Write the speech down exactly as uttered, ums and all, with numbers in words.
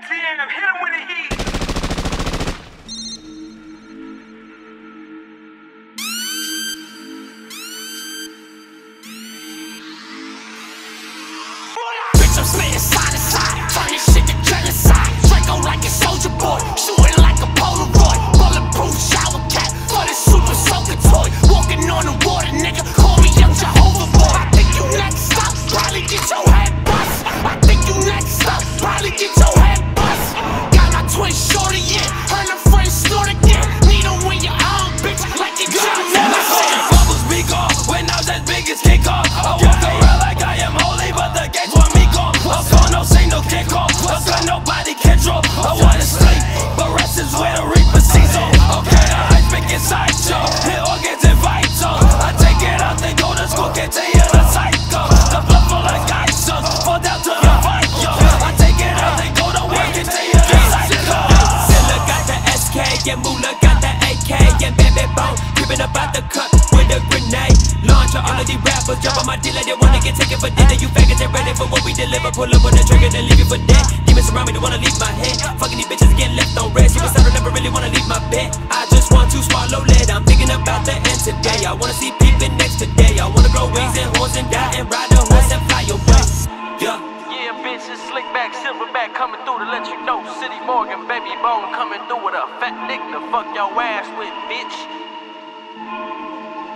Damn, hit him with the heat. Bitch, I'm slaying side to side, turn this shit to genocide. Draco like a soldier boy, shooting like a Polaroid. Bulletproof shower cap for the super soaker toy. Walking on the water, nigga, call me young Jehovah boy. I think you next up, probably get your head bust. I think you next up, probably get your head bust. Got my twin shorty, yeah, her and her friends snort again. Needle in your arm, bitch, like you got it. Bubbles be gone when I was as big as King Kong. I walk around like I am holy, but the gates want me gone. I'm gone, no signal, can't call. I'm gone, nobody can draw. I wanna sleep, but rest is where the reaper sees on. Okay, the ice pick inside, yo. Hit organs and vital. I take it out, they go to school, can't tell you the cycle. The blood full of guys, son, fall down to the fight, yo. I take it out, they go to work, can't tell you the cycle. Zilla got the S K, and Moolah got the A K, and Baby Bone creeping up out the cut with a grenade. Launcher, all of these rappers jump on my dealer, they wanna get taken for dinner. You faggots ain't ready for what we deliver. Pull up on the trigger, then leave you for dead. Demons around me, they wanna leave my head. Fucking these bitches getting left on red. See what's up, I never really wanna leave my bed. I just want to swallow lead. I'm thinking about the end today. I wanna see people next today. I wanna grow wings and horns and die and ride a horse and fly away. Yeah. Yeah, bitch, it's slick back, silverback coming through to let you know. City Morgan, Baby Bone coming through with a fat dick to fuck your ass with, bitch.